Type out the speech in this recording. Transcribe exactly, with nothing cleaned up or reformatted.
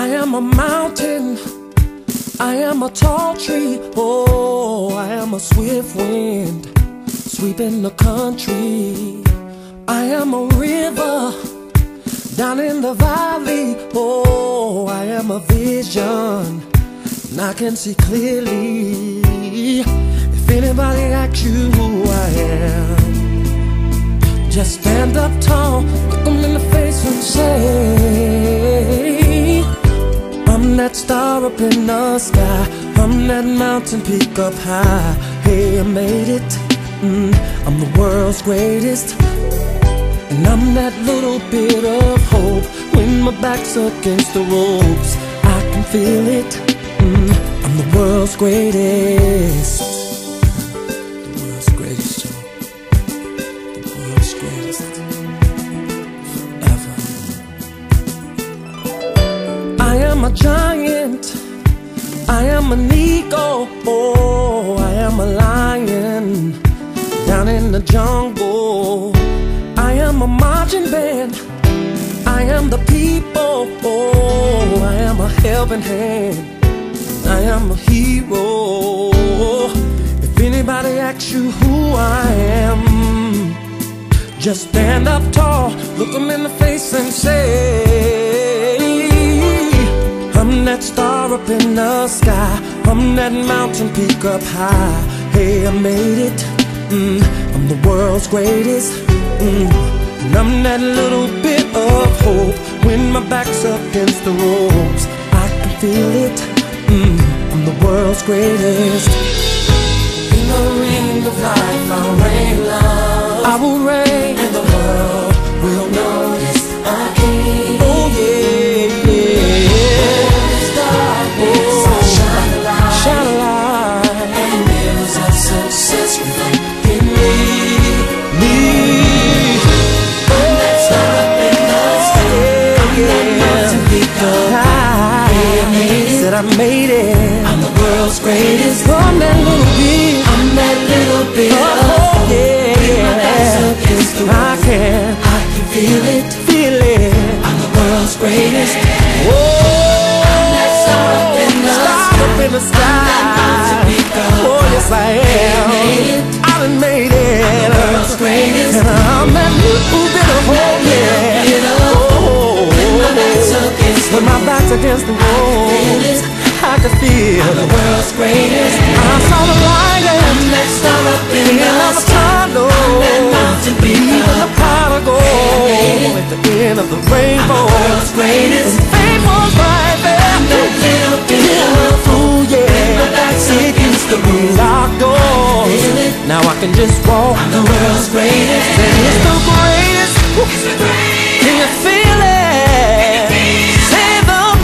I am a mountain, I am a tall tree, oh, I am a swift wind sweeping the country. I am a river down in the valley, oh, I am a vision and I can see clearly. If anybody asks you who I am, just stand up tall, look them in the face and say, I'm that star up in the sky, I'm that mountain peak up high. Hey, I made it, mm, I'm the world's greatest. And I'm that little bit of hope when my back's against the ropes. I can feel it, mm, I'm the world's greatest. The world's greatest, Joe. The world's greatest. Forever. I am a giant, I am an eagle, oh, I am a lion down in the jungle. I am a marching band, I am the people, oh, I am a helping hand, I am a hero. If anybody asks you who I am, just stand up tall, look them in the face and say, I'm that star up in the sky, I'm that mountain peak up high. Hey, I made it, mm, I'm the world's greatest, mm, and I'm that little bit of hope when my back's against the ropes. I can feel it, mm, I'm the world's greatest. In the ring of life I'll reign love, I will reign, and the world will notice I came. Oh yeah, yeah. Darkness, oh, I'll shine a light, shine a light, and mirrors of success reflect in me, me. I'm that star up in the sky, I'm that mountain peak up high. Said I made it, I'm the world's greatest. I'm that little bit, I'm that little bit oh, of hope. Yeah, yeah. I can, I can feel it, feel it. I'm the world's greatest. Whoa, I'm that star up in the sky, up in the sky. Oh yes I am. I done made it. I'm the world's greatest. And I'm that little bit of hope. Yeah. Oh, when my back's against the wall, I can feel I'm the world's greatest. I saw the light and I'm that star up in the sky. I'm that mountain peak, even the pot of gold at the end of the rainbow. I'm the world's greatest. And fame was right there. I'm that little bit of fool, yeah. My back's against the locked doors. Now I can just walk. I'm the world's greatest. And it's the